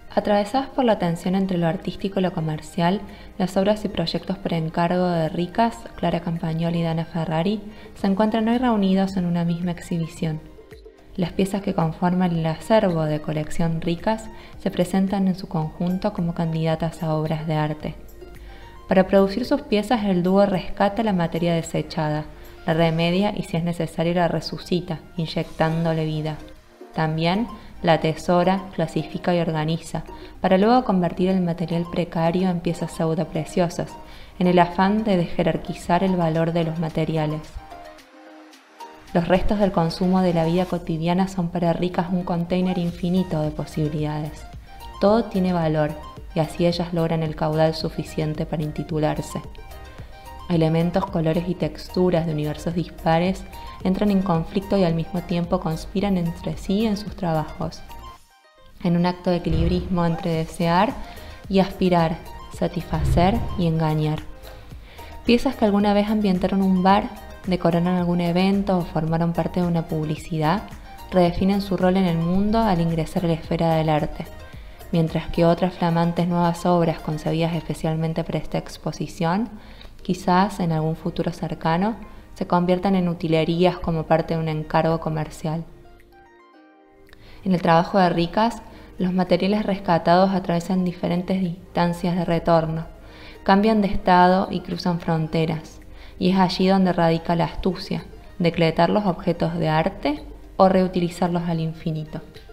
Atravesadas por la tensión entre lo artístico y lo comercial, las obras y proyectos por encargo de Ricas, Clara Campagnoli y Dana Ferrari se encuentran hoy reunidos en una misma exhibición. Las piezas que conforman el acervo de colección Ricas se presentan en su conjunto como candidatas a obras de arte. Para producir sus piezas, el dúo rescata la materia desechada, la remedia y, si es necesario, la resucita, inyectándole vida. También la atesora, clasifica y organiza, para luego convertir el material precario en piezas pseudopreciosas, en el afán de desjerarquizar el valor de los materiales. Los restos del consumo de la vida cotidiana son para Ricas un container infinito de posibilidades. Todo tiene valor, y así ellas logran el caudal suficiente para intitularse. Elementos, colores y texturas de universos dispares entran en conflicto y al mismo tiempo conspiran entre sí en sus trabajos, en un acto de equilibrismo entre desear y aspirar, satisfacer y engañar. Piezas que alguna vez ambientaron un bar, decoraron algún evento o formaron parte de una publicidad, redefinen su rol en el mundo al ingresar a la esfera del arte, mientras que otras flamantes nuevas obras concebidas especialmente para esta exposición, quizás en algún futuro cercano, se conviertan en utilerías como parte de un encargo comercial. En el trabajo de Ricas, los materiales rescatados atraviesan diferentes distancias de retorno, cambian de estado y cruzan fronteras, y es allí donde radica la astucia, decretar los objetos de arte o reutilizarlos al infinito.